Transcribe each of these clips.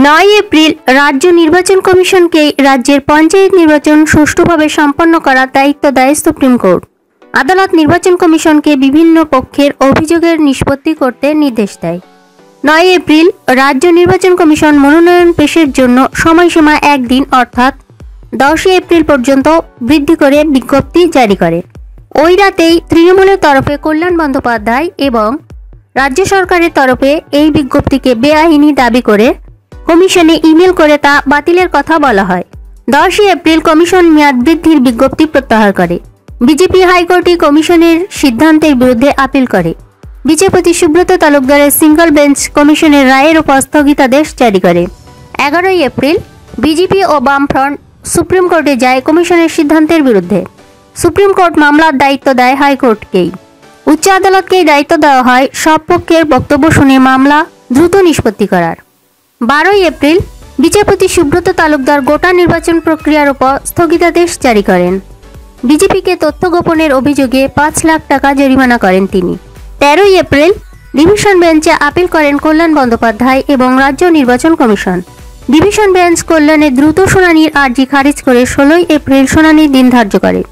9 April রাজ্য নির্বাচন কমিশনকে রাজ্যের পঞ্চায়েত নির্বাচন সুষ্ঠুভাবে সম্পন্ন করার দায়িত্ব দেয় সুপ্রিম কোর্ট। আদালত নির্বাচন কমিশনকে বিভিন্ন পক্ষের অভিযোগের নিষ্পত্তি করতে নির্দেশ দেয়। 9 এপ্রিল রাজ্য নির্বাচন কমিশন মনোনয়ন পেশের জন্য সময়সীমা একদিন অর্থাৎ 10 এপ্রিল পর্যন্ত বৃদ্ধি করে বিজ্ঞপ্তি জারি করে। ওই রাতেই তৃণমূলের তরফে কল্যাণ বন্দ্যোপাধ্যায় এবং রাজ্য সরকারের তরফে এই বিজ্ঞপ্তিকে বেআইনি দাবি করে কমিশনে ইমেল করে তা বাতিলের কথা বলা হয়। 10 এপ্রিল কমিশন মেয়াদ বৃদ্ধির বিজ্ঞপ্তি প্রত্যাহার করে। বিজেপি হাইকোর্টে কমিশনের সিদ্ধান্তের বিরুদ্ধে আপিল করে। বিচারপতি সুব্রত তালুকদারের সিঙ্গল বেঞ্চ কমিশনের রায়ের উপর স্থগিতাদেশ জারি করে। 11 এপ্রিল বিজেপি ও বামফ্রন্ট সুপ্রিম কোর্টে যায় কমিশনের সিদ্ধান্তের বিরুদ্ধে। সুপ্রিম কোর্ট মামলার দায়িত্ব দেয় হাইকোর্টকেই। উচ্চ আদালতকেই দায়িত্ব দেওয়া হয় সব পক্ষের বক্তব্য শুনে মামলা দ্রুত নিষ্পত্তি করার। 12 এপ্রিল বিচারপতি সুব্রত তালুকদার গোটা নির্বাচন প্রক্রিয়ার উপর স্থগিতাদেশ জারি করেন। বিজেপিকে তথ্য গোপনের অভিযোগে 5 লাখ টাকা জরিমানা করেন তিনি। 13 এপ্রিল ডিভিশন বেঞ্চে আপিল করেন কল্যাণ বন্দ্যোপাধ্যায় এবং রাজ্য নির্বাচন কমিশন। ডিভিশন বেঞ্চ কল্যাণের দ্রুত শুনানির আর্জি খারিজ করে 16 এপ্রিল শুনানির দিন ধার্য করে।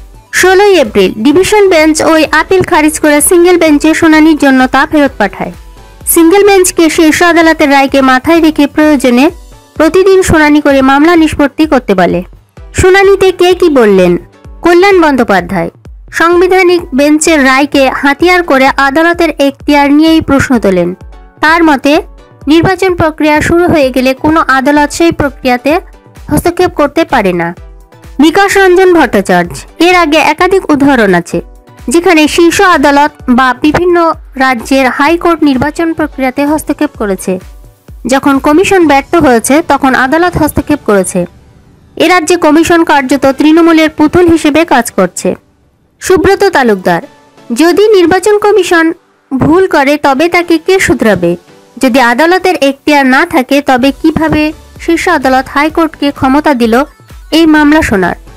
16 এপ্রিল ডিভিশন বেঞ্চ ওই আপিল খারিজ করে সিঙ্গেল বেঞ্চে শুনানির জন্য তা ফেরত পাঠায়। সিঙ্গেল বেঞ্চকে শীর্ষ আদালতের রায়কে মাথায় রেখে প্রয়োজনে প্রতিদিন শুনানি করে মামলা নিষ্পত্তি করতে বলে। শুনানিতে কে কি বললেন? কল্যাণ বন্দ্যোপাধ্যায় সাংবিধানিক বেঞ্চের রায়কে হাতিয়ার করে আদালতের এখতিয়ার নিয়েই প্রশ্ন তোলেন। তার মতে নির্বাচন প্রক্রিয়া শুরু হয়ে গেলে কোনো আদালত সেই প্রক্রিয়াতে হস্তক্ষেপ করতে পারে না। বিকাশ রঞ্জন ভট্টাচার্য এর আগে একাধিক উদাহরণ আছে যেখানে শীর্ষ আদালত বা বিভিন্ন রাজ্যের হাইকোর্ট নির্বাচন প্রক্রিয়াতে হস্তক্ষেপ করেছে। যখন কমিশন ব্যর্থ হয়েছে তখন আদালত হস্তক্ষেপ করেছে। এ রাজ্যে কমিশন কার্যত তৃণমূলের পুতুল হিসেবে কাজ করছে। সুব্রত তালুকদার যদি নির্বাচন কমিশন ভুল করে তবে তাকে কে শুধরাবে? যদি আদালতের এখতিয়ার না থাকে তবে কিভাবে শীর্ষ আদালত হাইকোর্টকে ক্ষমতা দিল এই মামলা শোনার?